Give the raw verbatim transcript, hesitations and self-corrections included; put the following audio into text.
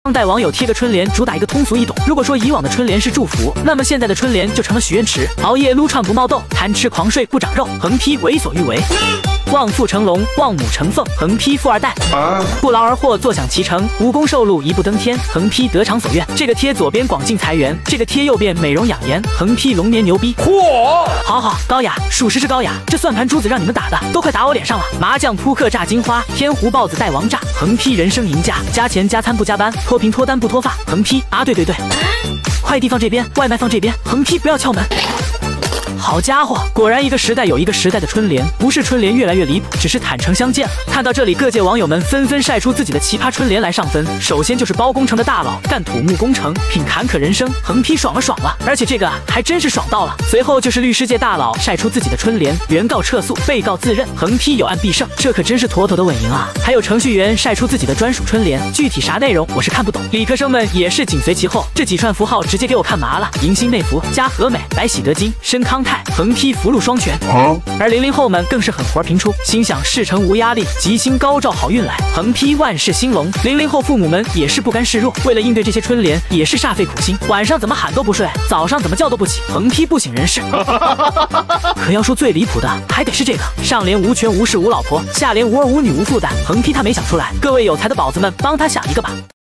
当代网友贴个春联，主打一个通俗易懂。如果说以往的春联是祝福，那么现在的春联就成了许愿池。熬夜撸串不冒痘，贪吃狂睡不长肉，横批为所欲为。望父成龙，望母成凤，横批富二代；不劳而获，坐享其成，无功受禄，一步登天，横批得偿所愿。这个贴左边广进财源，这个贴右边美容养颜，横批龙年牛逼。嚯！好好，高雅，属实是高雅。这算盘珠子让你们打的，都快打我脸上了。麻将扑克炸金花，天胡豹子带王炸，横批人生赢家。加钱加餐不加班，脱贫脱单不脱发，横批啊对对对。快递放这边，外卖放这边，横批不要敲门。好家伙，果然一个时代有一个时代的春联，不是春联越来越离谱，只是坦诚相见了。看到这里，各界网友们纷纷晒出自己的奇葩春联来上分。首先就是包工程的大佬，干土木工程，品坎坷人生，横批爽了爽了，而且这个还真是爽到了。随后就是律师界大佬晒出自己的春联，原告撤诉，被告自认，横批有案必胜，这可真是妥妥的稳赢啊。还有程序员晒出自己的专属春联，具体啥内容我是看不懂。理科生们也是紧随其后，这几串符号直接给我看麻了，迎新内服加和美，百喜得金，申康泰，横批福禄双全。啊、而零零后们更是狠活频出，心想事成无压力，吉星高照好运来，横批万事兴隆。零零后父母们也是不甘示弱，为了应对这些春联，也是煞费苦心，晚上怎么喊都不睡，早上怎么叫都不起，横批不省人事。可要说最离谱的，还得是这个，上联无权无势无老婆，下联无儿无女无负担，横批他没想出来。各位有才的宝子们，帮他想一个吧。